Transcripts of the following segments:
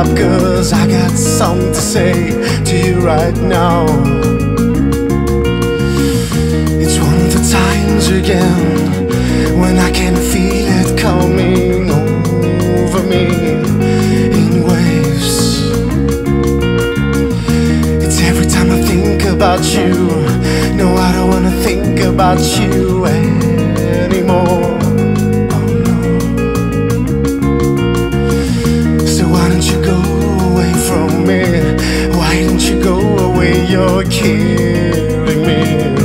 up, 'cause I got something to say to you right now. It's one of the times again when I can feel it coming over me in waves. It's every time I think about you. No, I don't wanna think about you anymore. Oh no. So why don't you go away from me? Why don't you go away? You're killing me.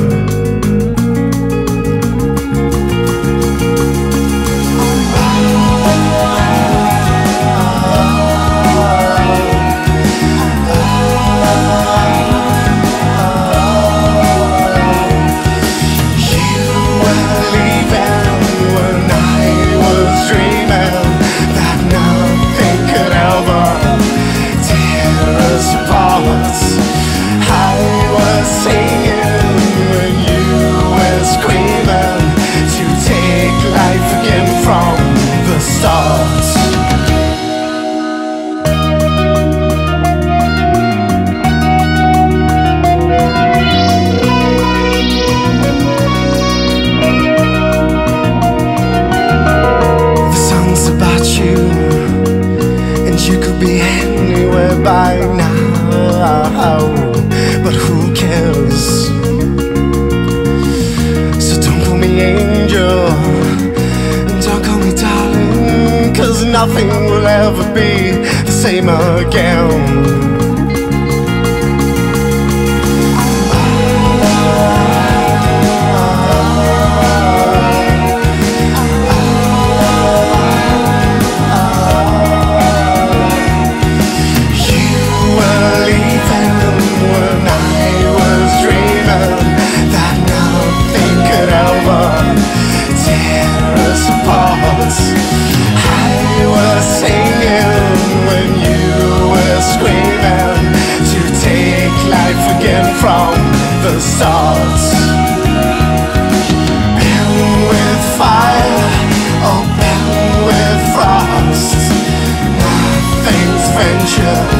Be anywhere by now, but who cares? So don't call me angel, don't call me darling, 'cause nothing will ever be the same again. From the start, pen with fire, oh pen with frost, nothing's ventured